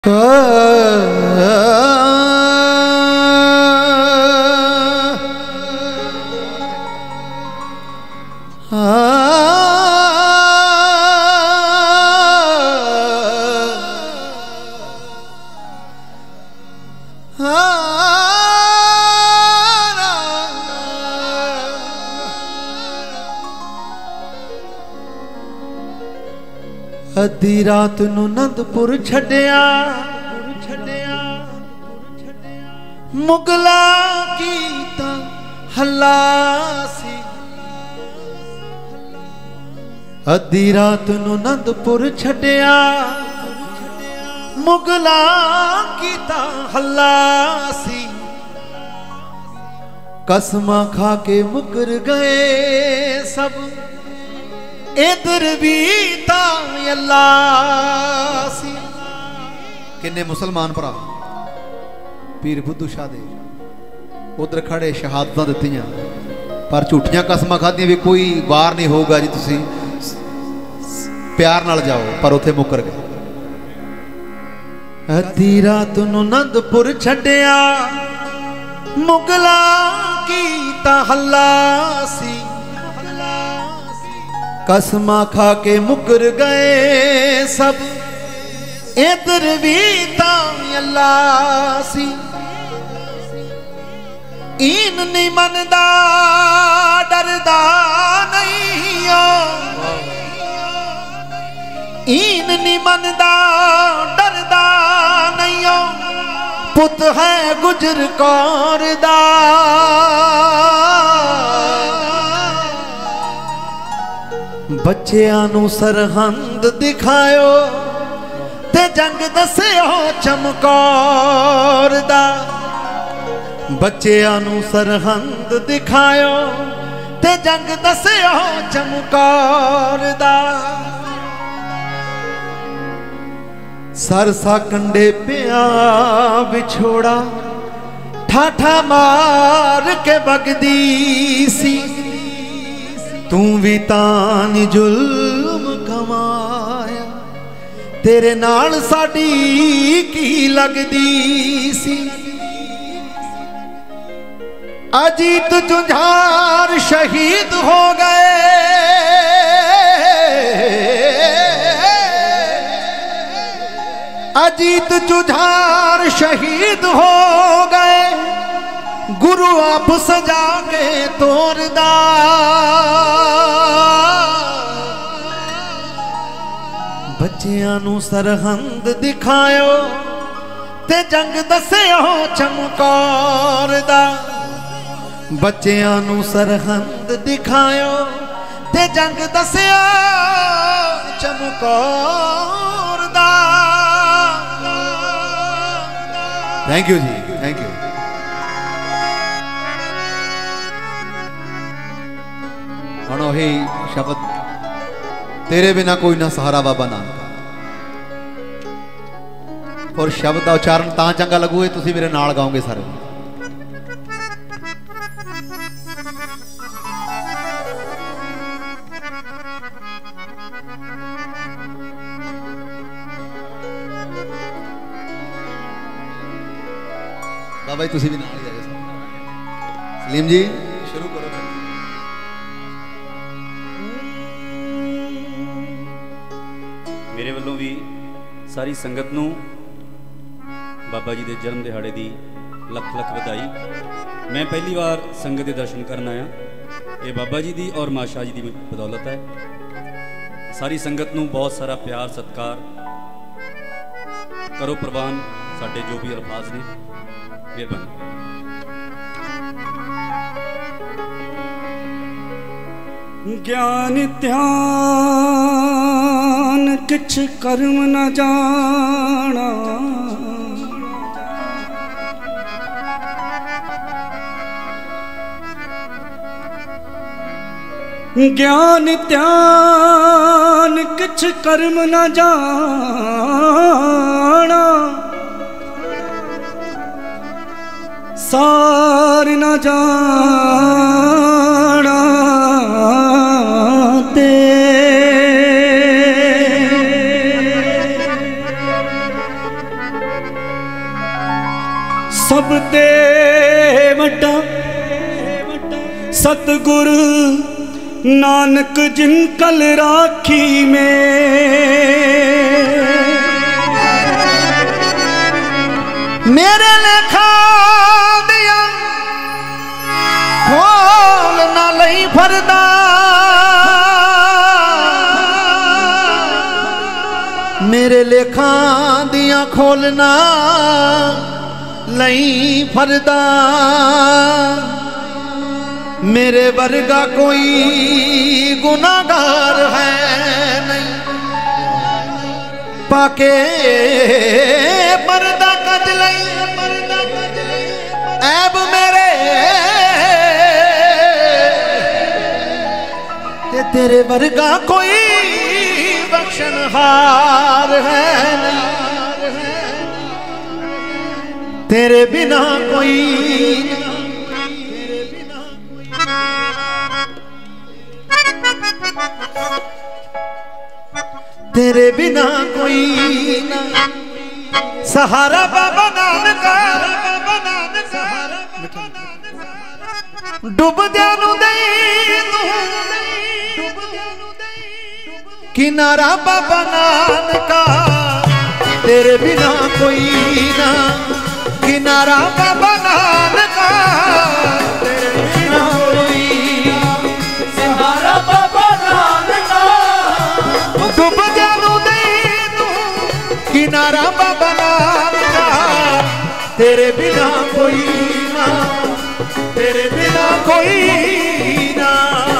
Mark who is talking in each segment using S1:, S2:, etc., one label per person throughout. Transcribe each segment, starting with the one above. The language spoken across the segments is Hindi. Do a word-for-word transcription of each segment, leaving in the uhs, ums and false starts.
S1: अद्धी रात नू नंदपुर छड़िया मुगला कीता हल्ला सी। अद्धी रात नू नंदपुर छड़िया मुगला कीता हल्ला सी। कसमा खा के मुकर गए सब इधर भी अल्लाह सी। किन्ने मुसलमान भरा पीर बुद्धू शाह दे उधर खड़े शहादत दित्तियां पर झूठियां कसमां खादियां भी कोई वार नहीं होगा जी तुसी प्यार नाल जाओ, पर उथे मुकर गए। अद्धी रात नू नंदपुर छड़िया मुगला कीता हल्ला सी। कसमा खा के मुकर गए सब इधर भी अल्लाह सी। इन नहीं मनदा डरदा नहीं हो, इन नहीं मनदा डरदा नहीं हो। पुत है गुजर कौर दा बच्चियां नू सरहंद दिखायो ते जंग दस्यो चमकौर दा। बच्चियां नू सरहंद दिखायो ते जंग दस्यो चमकौर दा। सरसा कंडे पिया विछोड़ा ठाठा मार के बगदी सी। तू भी तान जुल्म कमाया तेरे नाल साडी की लगदी सी। अजीत जुझार शहीद हो गए, अजीत जुझार शहीद हो गए। गुरु आप सजा के तोरदा बच्चियां नू सरहंद दिखायो ते जंग दस्यो चमकौर दा। बच्चियां नू सरहंद दिखायो ते जंग दस्यो चमकौर दा। Thank you ji, thank you. हणो ही शब्द तेरे बिना कोई ना सहारा बाबा नानक। और शब्द का उच्चारण तां चंगा लगू है तुसी मेरे नाल गाओगे सारे। बाबा जी तुसी भी नाल ही जाओ। सलीम जी शुरू करो।
S2: मेरे वालों भी सारी संगत नूं बाबा जी के जन्म दिहाड़े की लख लख बधाई। मैं पहली बार संगत के दर्शन करन आया, ये बाबा जी की और माँ शाह जी की बदौलत है। सारी संगत नूं बहुत सारा प्यार सत्कार करो प्रवान साडे जो भी अल्फाज ने। मेहरबानी। ज्ञान ध्यान किछ कर्म न जाना, ज्ञान ध्यान किछ कर्म न जाना। सार न जाना ते सब ते वड्डा सतगुर नानक जिन कल राखी में
S1: मेरे लेखा दिया खोल ना लई फरदा मेरे लेखा दिया खोलना लई फरदा मेरे वर्गा कोई गुनाहगार है नहीं पाके पर्दा कज लई ऐब मेरे ते तेरे वर्गा कोई बख्शनहार है नहीं तेरे बिना कोई तेरे बिना कोई ना सहारा बाबा नानक डूब जानू दे किनारा बाबा नानक तेरे बिना कोई ना किनारा बाबा नानक तेरे बिना कोई सहारा बाबा नानक डूब जानू दे किनारा बाबा नानक तेरे बिना कोई ना तेरे बिना कोई ना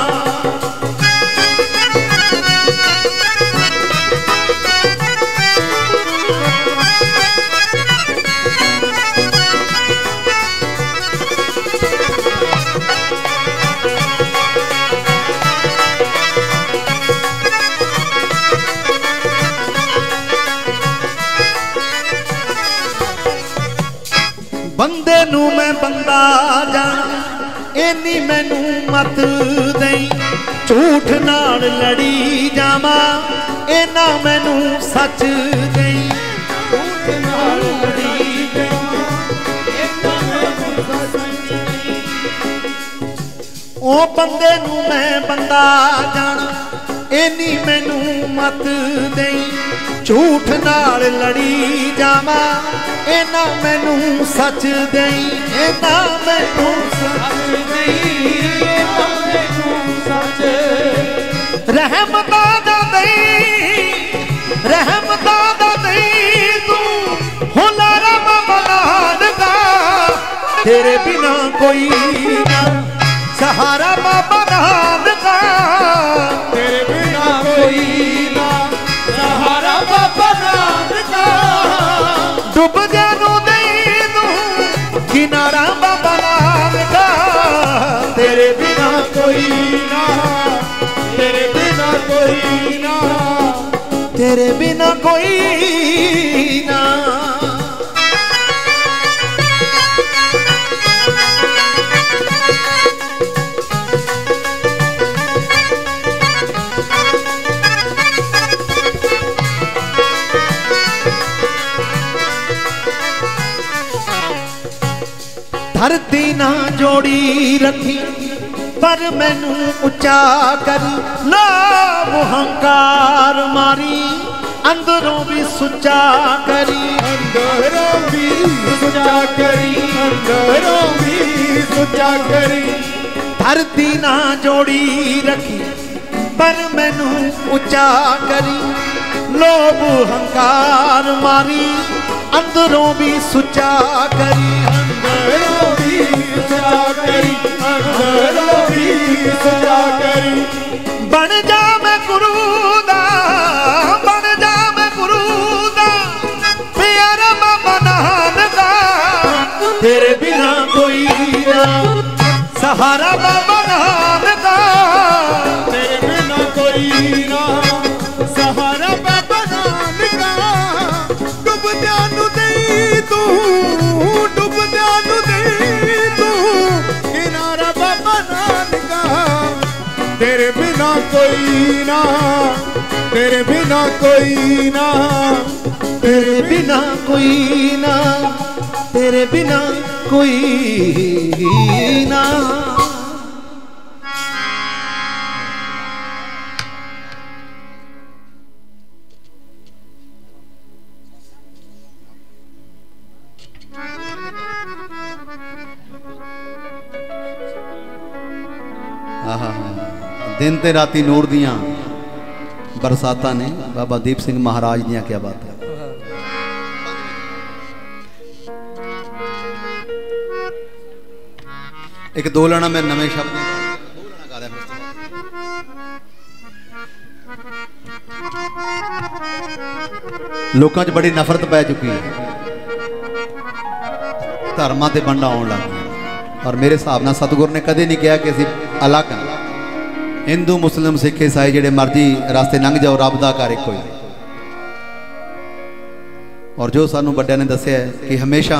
S1: बंदे नू मैं बंदा जाना इन्नी मैनू मत दई झूठ नाल लड़ी जावा इना मैनू सच दई झूठ नाल लड़ी जावा इना मैनू सच दई ओ बंदे नू मैं बंदा जाना इन्नी मैनू मत दई झूठ नाल लड़ी जावा इना मैनू सच दई इना मैनू सच दई इना मैनू सच रहमतां दा दई रहमतां दा दई तू हुलारा बाबा नानका तेरे बिना कोई ना सहारा बाबा नानका तेरे बिना कोई ना सहारा बाबा नानका डूब जानू दे तू किनारा बाबा नानका तेरे बिना कोई ना तेरे बिना कोई ना तेरे बिना कोई ना धरती ना जोड़ी रखी पर मैनू उच्चा करी लोभ हंकार मारी अंदरों भी सुच्चा करी अंदरों भी सुच्चा करी अंदरों भी सुच्चा करी धरती ना जोड़ी रखी पर मैनू उच्चा करी लोभ हंकार मारी अंदरों भी सुच्चा करी अंदरों भी सुच्चा करी अंदरों भी सुच्चा करी बन जा मैं गुरु दा बन जा मैं गुरु दा प्यारा बाबा नानका तेरे बिना कोई ना सहारा बाबा नानका तेरे बिना कोई ना सहारा बाबा नानका डूब जानू दे तू डूब जानू दे तू किनारा बाबा नानका तेरे बिना कोई ना तेरे बिना कोई ना तेरे बिना कोई ना तेरे बिना कोई ना। दिन ते राती नूर दियां बरसातां ने बाबा दीप सिंह महाराज दियां क्या बात है। एक दो लाना मैं नवे शब्द लोगों च बड़ी नफरत पै चुकी है, धर्मां ते वंडां आउण लग गईयां। और मेरे हिसाब नाल सतगुरु ने कदे नहीं कहा कि असीं अलग हैं। हिंदू मुस्लिम सिख ईसाई जेडे मर्जी रास्ते लंघ जाओ, रब दा घर इक्को ही। और जो सानू बड़िया ने दस्सिया है कि हमेशा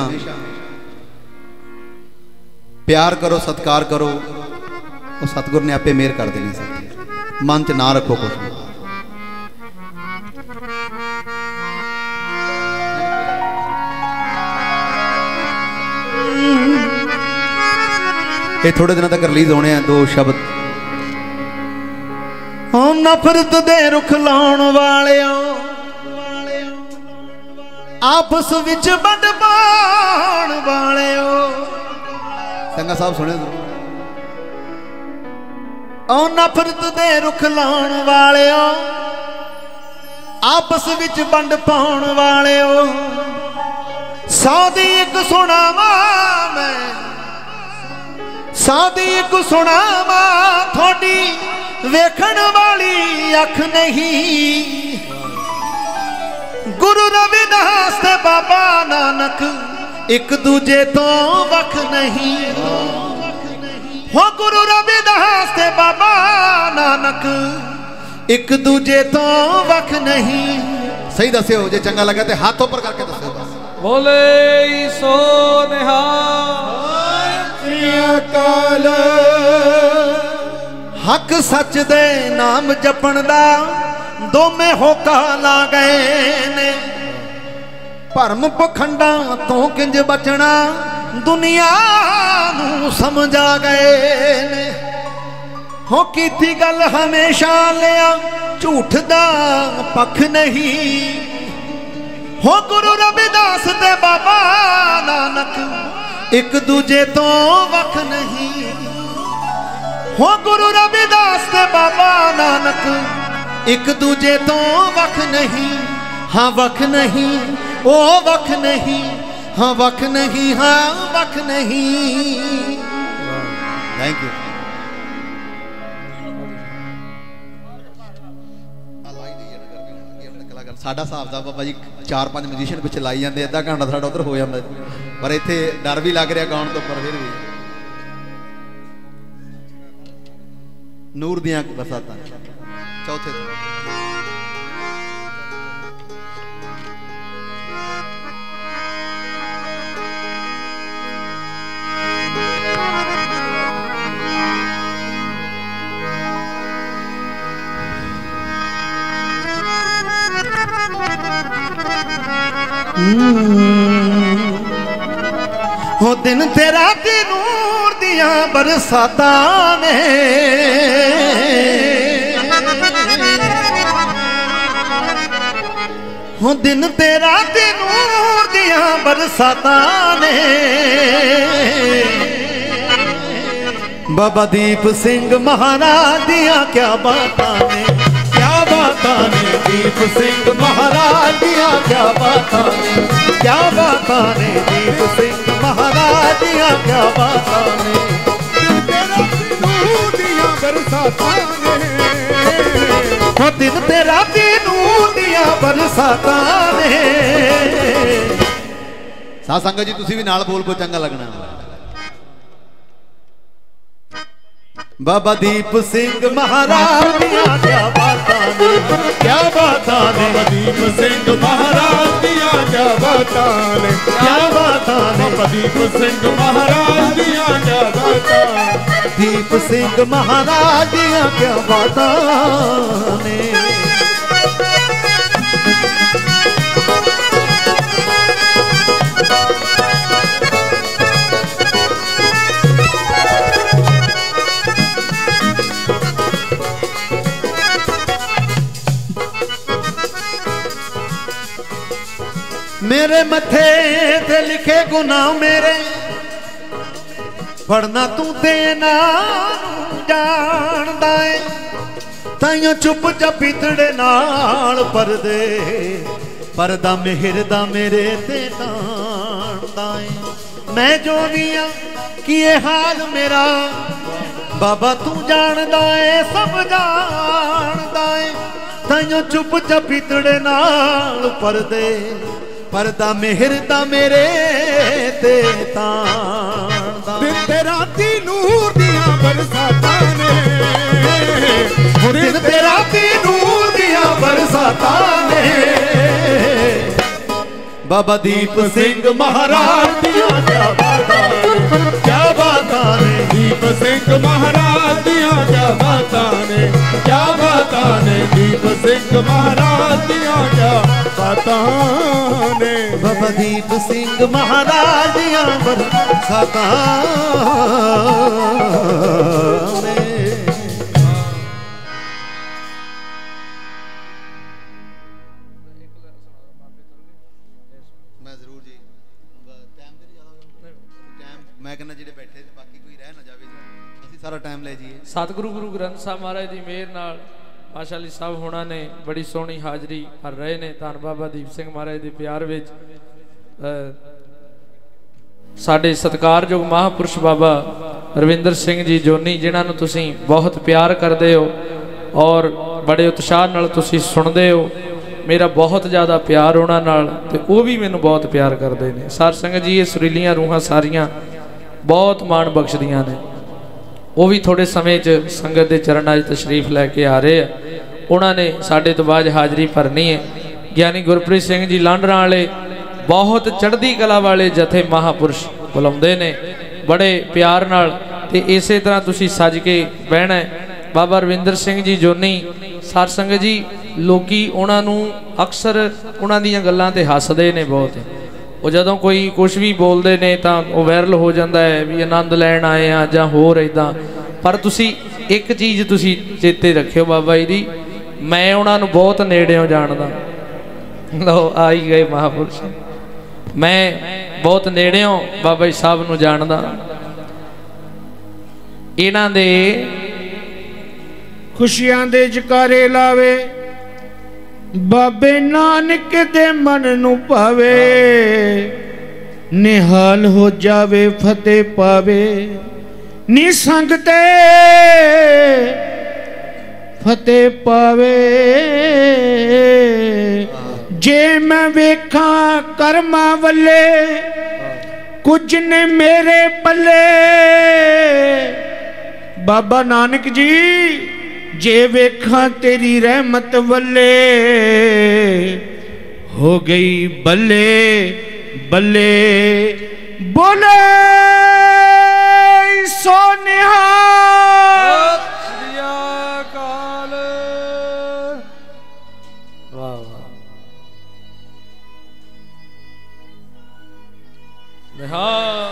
S1: प्यार करो, सत्कार करो, और सतगुरु ने आपे मेहर कर देनी सकती। मन च ना रखो कुछ। ये थोड़े दिनों तक रिलीज होने हैं दो शब्द। नफरत दे रुख लाउण वालिओ, आपस विच वंड पाउण वालिओ। संगा साहब सुने ओ नफरत दे रुख लाउण वालिओ, आपस विच वंड पाउण वालिओ। सौ दी इक सुणावा मैं, सौ दी इक सुणावा थोड़ी वेखण वाली अख नहीं। गुरु रविदास ते बाबा नानक एक दूजे तो वख नहीं। हो गुरु रविदास ते बाबा नानक एक दूजे तो वख नहीं। सही दस्यो, जे चंगा लगा ते हाथ ऊपर करके दस्यो बस।
S3: बोले सो निहाल
S1: हक सच दे नाम जपण दा दोमे होका ला गए ने। भरम पखंडा तो किंज बचना दुनिया नू समझा गए ने। हो कीती गल हमेशा लिया झूठ दा पख नहीं। हो गुरु रविदास ते बाबा नानक एक दूजे तो वख नहीं। हो गुरु रविदास ते बाबा नानक एक दूजे तो वख नहीं। हाँ वख नहीं, ओ वख नहीं, हाँ वख नहीं, हाँ वख नहीं। Thank you. साडा हिसाब दा बाबा जी चार पांच म्यूजिशियन पिछे लाई जाते, अद्धा घंटा साडा उधर हो जाता, पर इत्थे डर भी लग रहा गाउण तो, पर फिर भी नूर दियां बरसातां चौथे दिन। हो दिन तेरा दी नूर दियां बरसातां ने। हो दिन तेरा दी नूर दियां बरसातां ने। बाबा दीप सिंह महाराज दियां क्या बातां ने, क्या बातां ने। दीप सिंह महाराज दियां क्या बातां ने, क्या बातां ने। दीप सिंह महाराज दियां क्या बातां ने। हो दिन तेरा दी नूर दियां बरसातां ने। साध संगत जी तुसी भी नाल बोल को चंगा लगना। बाबा दीप सिंह महाराज दियां क्या बातां ने, क्या बातां ने।
S4: दीप सिंह महाराज दियां क्या बातां ने,
S1: क्या बातां ने।
S4: दीप सिंह महाराज दियां क्या बातां।
S1: दीप सिंह महाराज दियां क्या बातां ने। मेरे मथे ते लिखे गुनाह मेरे पढ़ना तू देना जानदा है ताइयों चुप चपीतड़े नाल परदे परदा मेहर दा मेरे ते तांदा है मैं जो भी आ कि ये हाल मेरा बाबा तू जानदा है सब जानदा है ताइयों चुप चपीतड़े नाल परदे परदा मेहर दा मेरे ते तांदा
S4: दिन ते राती नूर दियां बरसातां ने
S1: दिन ते राती नूर दियां बरसातां ने बाबा दीप सिंह महाराज दियां क्या बातां क्या बातां ने
S4: दीप सिंह महाराज दियां क्या बातां ने क्या बातां ने दीप सिंह महाराज दियां क्या बातां ने
S1: बाबा दीप सिंह महाराज दियां बरसातां ने मैं जरूर जी टाइम ते नहीं ज्यादा टाइम मैं कहना जेडे बैठे बाकी कोई रह ना जावे ਅਸੀਂ ਸਾਰਾ ਟਾਈਮ ਲੈ ਜੀਏ
S3: सतगुरु गुरु ग्रंथ साहब महाराज की मेहर नाल माशा अली साहब होना ने बड़ी सोहनी हाजरी भर रहे ने धन बाबा दीप सिंह महाराज के प्यार विच साडे सत्कारयोग महापुरुष बाबा रविंदर सिंह जी जोनी जिन्हां नूं तुसीं बहुत प्यार करदे हो और बड़े उत्साह नाल तुसीं सुणदे हो मेरा बहुत ज़्यादा प्यार उन्हां नाल ते वो भी मैनूं बहुत प्यार करदे ने साध संगत जी ये सुरीलियां रूहां सारियां बहुत मान बख्शदियां ने वो भी थोड़े समय च संगत के चरणों च तशरीफ लैके आ रहे हैं उन्होंने साढ़े तो बाद हाज़री भरनी है ज्ञानी गुरप्रीत सिंह जी लांडरा वाले बहुत चढ़ती कला वाले जथे महापुरुष बुलाते ने बड़े प्यार नाल ते इसे तरह तुसी सज के बहना है बाबा रविंदर सिंह जी जोनी सार संगत जी लोकी उन्होंने अक्सर उन्हों दी गल्लां ते हसदे ने बहुत वो जदों कोई कुछ भी बोलते ने तो वो वायरल हो जाता है भी आनंद लैन आए हैं जां होर इदां पर तुसी एक चीज़ तुसी चेते रखियो बाबा जी दी मैं उन्होंने बहुत नेड़ियों जानदा लो आई गए महापुरुष मैं बहुत नेड़ियों बाबा जी साहब नूं जानदा इन्हां दे
S4: खुशियां दे जकारे लावे बाबे नानक दे मन नू पावे निहाल हो जावे फतेह पावे नी संगते फतेह पावे जे मैं वेखा कर्मा वल्ले कुछ ने मेरे पल्ले बाबा नानक जी जे वेखा तेरी रहमत वल्ले हो गई बल्ले बल्ले बोले सोनिया
S3: काल वाह वाह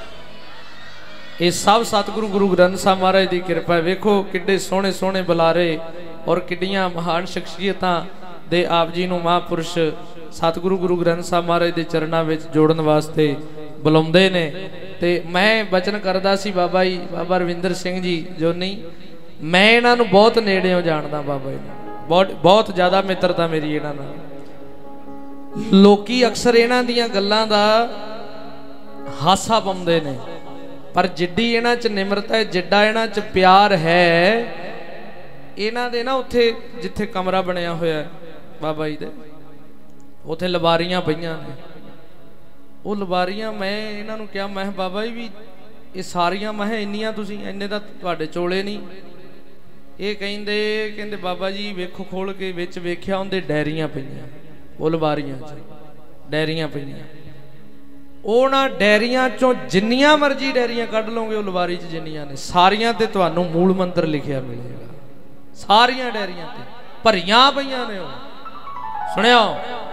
S3: ये सब सतगुरु गुरु ग्रंथ साहब महाराज की कृपा है वेखो किड्डे सोहने सोहने बुलारे और किड्डियां महान शख्सियतां दे आप जी नूं महापुरुष सतगुरु गुरु ग्रंथ साहब महाराज के चरणों में जोड़न वास्ते बुलाउंदे ने ते मैं बचन करदा सी बाबा जी बाबा रविंदर सिंह जी जोनी मैं इन्हां नूं बहुत नेड़ियों जानदा बाबा जी बहुत बहुत ज़्यादा मित्रता मेरी इन्हां नाल लोकी अक्सर इन्हां दीयां गल्लां दा हासा पाउंदे ने पर जिड्डी इन्हां च निमरता है जिड्डा इन्हां च प्यार है इन्हां दे ना उत्थे जिथे कमरा बनया होया बाबा जी दे उत्थे लबारियां पईयां ने वो लबारियां मैं इन्हां नूं कहा मैं बाबा जी भी ये सारियां मैं इन्नियां तुसीं इन्ने दा तुहाडे चोले नहीं ये कहिंदे कहंदे बाबा जी वेखो खोल के विच वेख्या उहदे डायरियां पईयां वो लबारियां च डायरियां पईयां उन्हां डायरियां चों जिन्नियां मर्जी डायरियां कढ लोगे वो लबारी च जिन्नियां ने सारियां ते तुहानूं मूल मंत्र लिखिया मिलेगा सारियां डायरियां ते भरियां पईयां ने सुनियो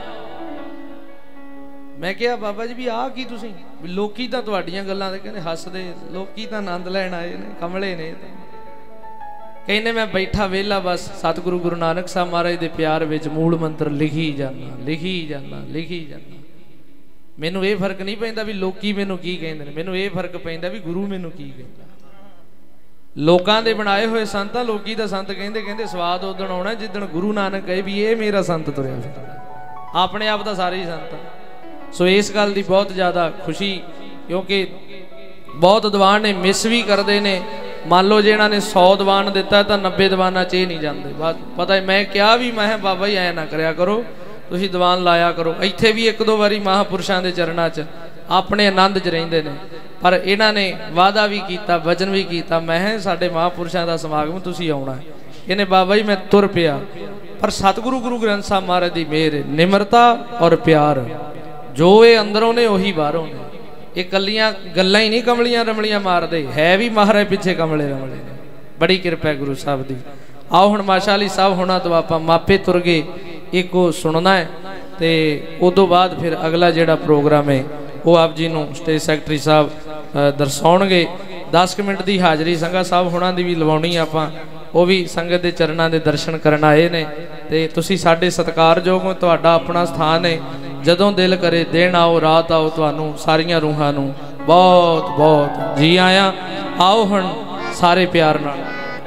S3: मैं क्या बाबा जी भी आ की तुसीं भी लोकी तां तुहाडीआं गल्लां ते कहंदे हसदे लोकी तां आनंद लैण आए ने कमले ने कहने मैं बैठा वेला बस सतगुरु गुरु नानक साहब महाराज के प्यार विच मूल मंत्र लिखी जाना लिखी जाना लिखी जाना मैनू ये फर्क नहीं पैंदा भी लोकी मैनू की कहंदे ने, मैनू ये फर्क पैंदा भी गुरु मैनू की कहंदा। लोकां दे बनाए हुए संत आ, लोकी दा संत कहंदे कहंदे स्वाद उदण आउणा जिदण गुरु नानक कहे भी ये मेरा संत तुरिया फिरदा। अपने आप दा सारे ही संत आ। सो इस गल दी बहुत ज़्यादा खुशी, क्योंकि बहुत दीवान ने मिस भी करते ने। मान लो जे इन्होंने सौ दीवान दिता तो नब्बे दीवाना च नहीं जाते। बस पता है मैं क्या भी मैं बाबा जी ऐ ना करया करो, तुसीं दीवान लाया करो। इत्थे भी एक दो बारी महापुरुषों के चरणों च अपने आनंद च रहिंदे ने, पर इन्हों ने वादा भी किया, वचन भी किया, मैं साडे महापुरुषों का समागम तुसीं आउणा है। इन्हें बाबा जी मैं तुर पिया, पर सतगुरु गुरु ग्रंथ साहब महाराज की मेहर, निमरता और प्यार, जो ये अंदरों ने उही बाहरों ने। ये कलियां गल्लां ही नहीं कमलियां रमलियां मारदे, है भी महाराज पिछे कमले रमले ने। बड़ी किरपा है गुरु साहब की। आओ हुण माशा अली साहब होना तो आपां मापे तुर गए, एक वो सुनना है तो उदों बाद फिर अगला जिहड़ा प्रोग्राम है वो आप जी नूं स्टेज सैकटरी साहब दर्शाउणगे। दस क मिनट की हाज़री संघा साहब होना दी भी लवाउणी आपां, वो भी संगत के चरणों के दर्शन करन आए ने। ते तुसीं साडे सत्कारयोग हो, तुहाडा अपना स्थान है। जदों दिल करे दिन आओ रात आओ, तुहानूं सारियां रूहां नूं बहुत बहुत जी आया। आओ हुण सारे प्यार नाल।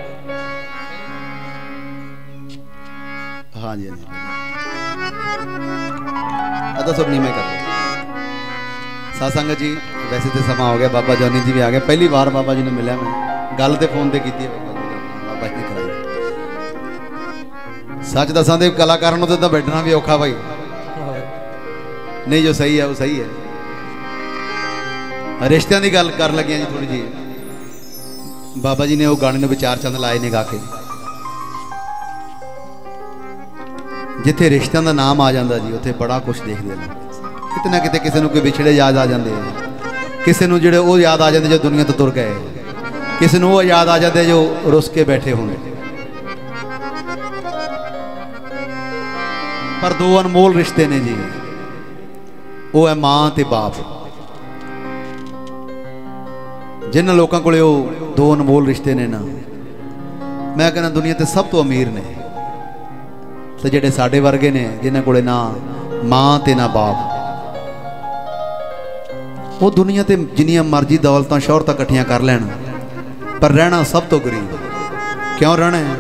S1: हाँ जी अदा सब नहीं मैं कर साथ संगत जी। वैसे तो समा हो गया, बाबा जॉनी जी भी आ गए। पहली बार बाबा जी ने मिला मैं, गल तो फोन पर की बाबा जी ने कराई। सच दसा तो कलाकार तो बैठना भी औखा भाई, नहीं जो सही है वो सही है। रिश्तियां की गल कर लगे जी थोड़ी जी। बाबा जी ने वो गाने विचार चंद लाए ने गा के, जिथे रिश्तियां का नाम आ जाता जी उत्थे बड़ा कुछ देखते हैं। कितना कितने किसी कोई विछड़े याद आ जाते हैं, किसी को जोड़े वो याद आ जाते जो दुनिया तो तुर गए, किसी को वो याद आ जाते जो रुस के बैठे होने। पर दो अनमोल रिश्ते ने जी, वो है मां ते बाप। जिन्होंने लोगों को दो अनमोल रिश्ते ने ना, मैं कहना दुनिया ते सब तो अमीर ने। तो जेडे साडे वर्गे ने जिन्होंने को ना मां ते ना बाप, वो दुनिया ते जिन्नियां मर्जी दौलतां शोहरतां इकट्ठियां कर लैन, पर रहना सब तो गरीब। क्यों रहना है?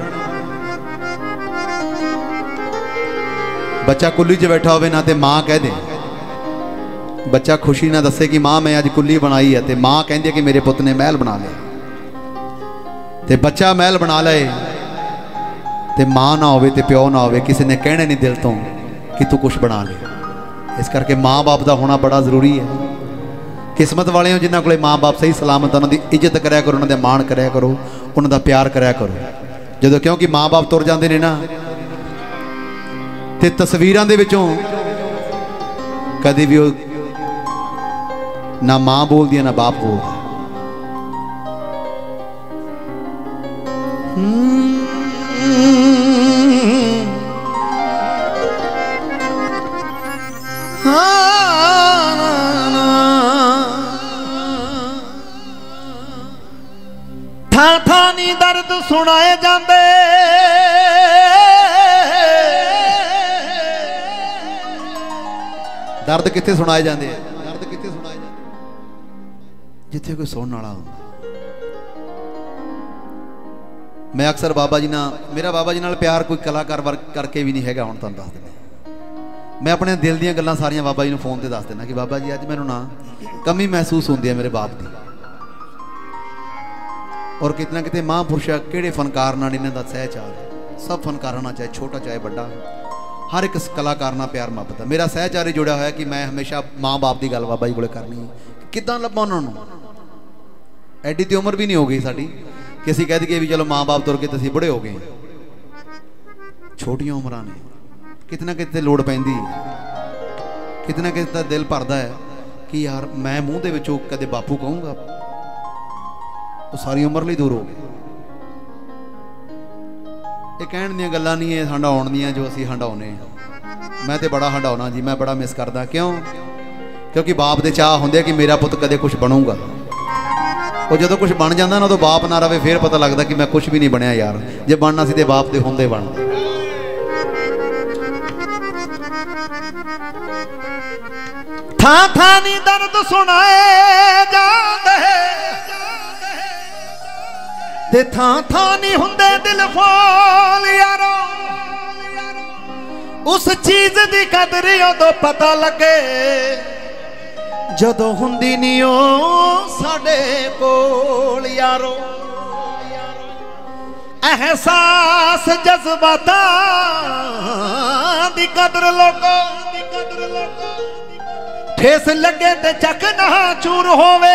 S1: बच्चा कुल्ली च बैठा होवे ना ते मां कह दे, बच्चा खुशी ना दसे कि मां मैं अज कुल्ली बनाई है, तो मां कहती है कि मेरे पुत ने महल बना लिया। ते बच्चा महल बना ले ते मां ना होवे ते प्यो ना होवे, किसी ने कहना नहीं दिल तो कि तू कुछ बना ले। इस करके माँ बाप का होना बड़ा जरूरी है। किस्मत वाले हो जिन्होंने को माँ बाप सही सलामत, उन्होंने इज्जत कराया करो, उन्होंने मान कराया करो, उन्होंने प्यार कराया करो। जो क्योंकि माँ बाप तुर जाते हैं ना, तो तस्वीरों के विचों कभी भी ना मां बोलती है ना बाप बोलता।
S5: थां थां नी दर्द सुनाए जाते,
S1: दर्द कितने सुनाए जाते हैं? दर्द कितने सुनाए जाते जिथे कोई सुनने वाला हो। मैं अक्सर बाबा जी ना, मेरा बाबा जी नाल प्यार कोई कलाकार वर्क करके भी नहीं है। हुण तुहानूं दस दिंदा, मैं अपने दिल दीयां गल्लां सारियां बाबा जी नूं फोन ते दस दिंदा कि बाबा जी अज मैनूं ना कमी महसूस होंदी है मेरे बाप की। और कितना कितने महापुरुष किहड़े फनकार नाल इन्हां दा सहचार, सब फनकारां नाल, चाहे छोटा चाहे बड़ा, हर एक कलाकार नाल प्यार मुहब्बत है। मेरा सहचार ही जुड़ा होया कि मैं हमेशा माँ बाप की गल बाबा जी कोले करनी। किदां लब्भां उन्हां नूं? एडी तो उम्र भी नहीं हो गई साडी कि असीं कह दईए भी चलो माँ बाप तुर के तो असीं बुढ़े हो गए। छोटियां उम्रां ने, कितना कितने लोड़ पैंदी, कितना कितना दिल भरदा है कि यार मैं मूँह दे विचों कदे बापू कहूँगा, वो सारी उम्र लिए दूर हो गए। ये कहण दीयां गल्लां नहीं है हंडाउण दीयां जो असीं हंडाउने। मैं तो बड़ा हंडाउना जी, मैं बड़ा मिस करदा। क्यों? क्योंकि बाप दे चाह हुंदे कि मेरा पुत कदे कुछ बनूगा। वो जो कुछ बन जाता ना तो बाप ना रहे, फिर पता लगता कि मैं कुछ भी नहीं बनया यार। जे बनना सी ते बाप दे हुंदे बन।
S5: ਥਾਂ ਥਾਂ ਨੀ ਦਰਦ ਸੁਣਾਏ ਜਾਂਦੇ ਤੇ ਥਾਂ ਥਾਂ ਨੀ ਹੁੰਦੇ ਦਿਲ ਫੋਲ ਯਾਰੋ ਉਸ ਚੀਜ਼ ਦੀ ਕਦਰ ਉਦੋਂ ਪਤਾ ਲੱਗੇ ਜਦੋਂ ਹੁੰਦੀ ਨੀ ਉਹ ਸਾਡੇ ਕੋਲ ਯਾਰੋ एहसास जज्बातां दी कदर लोगो ठेस लगे ते चक ना चूर होवे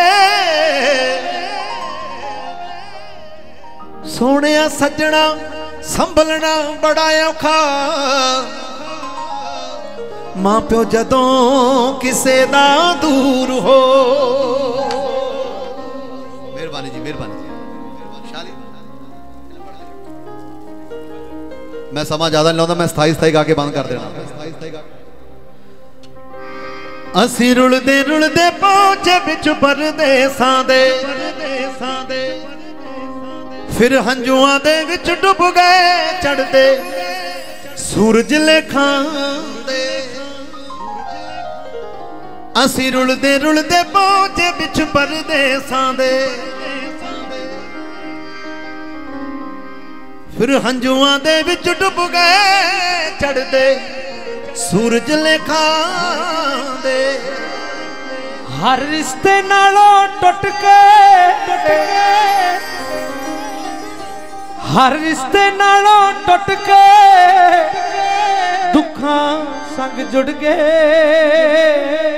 S5: सोने सजना संभलना बड़ा औखा मां प्यो जदों किसे दा दूर हो
S1: मेहरबानी जी मेहरबानी मैं समा ज्यादा नहीं लाता मैं स्थाई स्थाई गा के बंद कर देना
S5: असी रुलदे रुलदे पहुंचे बिच परदेसां दे फिर हंजुआं दे विच डुब गए चढ़दे सूरज लेखां दे असी रुलदे रुलदे पहुंचे बिच परदेसां दे फिर हंजुआं दे विच डुब गए चढ़दे सूरज लेखा दे
S3: हर रिश्ते नालों टुट के हर रिश्ते नालों टुट के दुखां संग जुड़ गए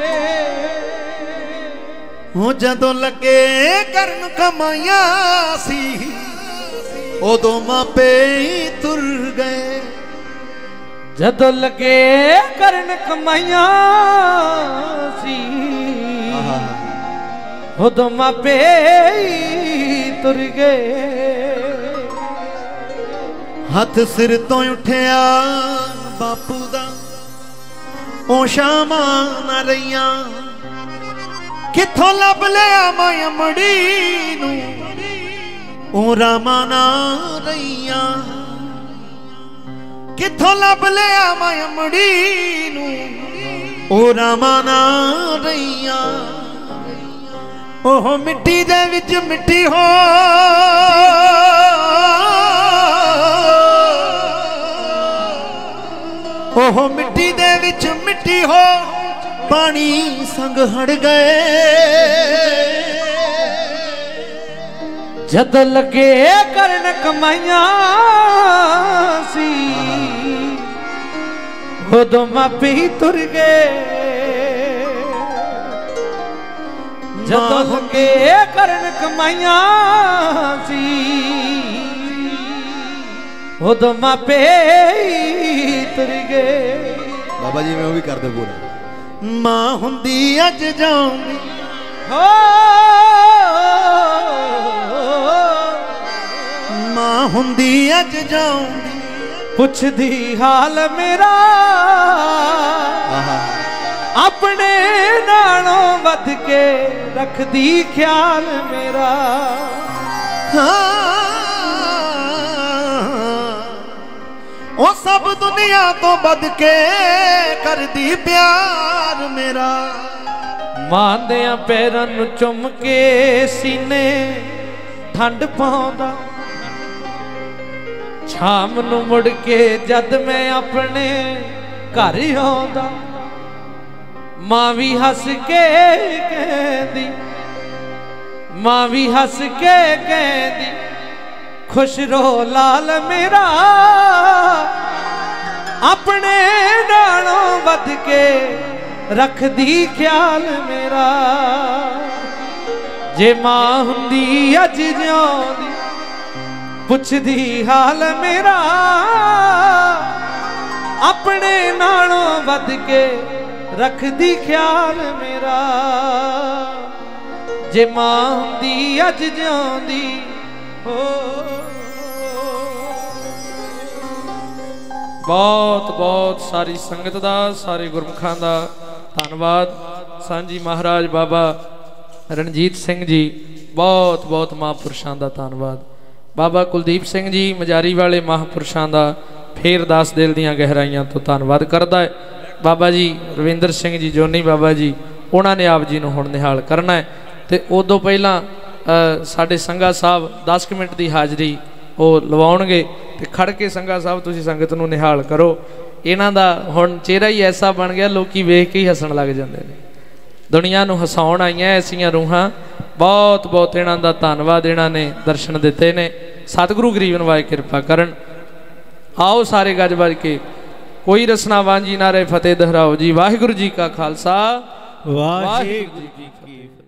S5: हो जदों लगे करन कमाइयां सी उदों मापे तुर गए
S3: जदों लगे करन कमाइयां सी उदों मापे तुर गए
S5: हथ सिर तो उठिया बापू दा ओ शामां ना रहियां किथों लब लिया मैं अमड़ी नूं ओ रामा ना रहियां किथों लब लिया मैं अमड़ी नूं ओ रामा ना रहियां ओह मिट्टी दे विच मिट्टी हो ओह मिट्टी दे विच मिट्टी हो पानी संग हड़ गए
S3: जद लगे करन कमाइयां सी उदों मापे ही तुर गए जद लगे करन कमाइयां सी उदों मापे ही तुर गए
S1: बाबा जी मैं वो भी कर दे पूरा
S5: मां हुंदी अज जाऊंगी
S3: हो
S5: मां हुंदी अज जाऊंगी
S3: पुछदी हाल मेरा अपने नालों वध के रखदी ख्याल मेरा
S5: ओ सब दुनिया तो बद के कर दी प्यार मेरा
S3: मां दियां पैरां नूं चुम के सीने ठंड पाउंदा शाम नूं मुड़ के जद मैं अपने घर आउंदा मां भी हस के कहंदी मां भी हस के कहंदी खुश रहो लाल मेरा अपने नालों वध के रख दी ख्याल मेरा जे मां हुंदी अज जिउंदी पुछदी हाल मेरा अपने नालों वध के रख दी ख्याल मेरा जे मां हुंदी अज जिउंदी हो बहुत बहुत सारी संगत दा सारे गुरमुखां दा धन्नवाद सांझी महाराज बाबा रणजीत सिंह जी बहुत बहुत महापुरुषां दा धन्नवाद बाबा कुलदीप सिंह जी मजारी वाले महापुरुषां दा फिर दस दिल दीआं गहराइयां तो धन्नवाद करदा है बाबा जी रविंदर सिंह जी जोनी बाबा जी उन्होंने आप जी हुण निहाल करना है। तो उदों पहला साडे संघा साहब दस क मिनट की हाज़री वो लवाउणगे ते खड़ के संघा साहब तुसीं संगत नूं निहाल करो। इन्हां दा हुण चेहरा ही ऐसा बन गया लोकी वेख के ही हसन लग जाते हैं। दुनिया नूं हसाउण आईयां ऐसियां रूहां बहुत बहुत इन्हां दा धन्नवाद। इन्हां ने दर्शन दिते ने। सतगुरु गरीब नवाज किरपा करन। आओ सारे गज बज के कोई रसना वांझी ना रहे फतेह दोहराओ जी। वाहिगुरू जी का खालसा वाहिगुरू जी की फतेह।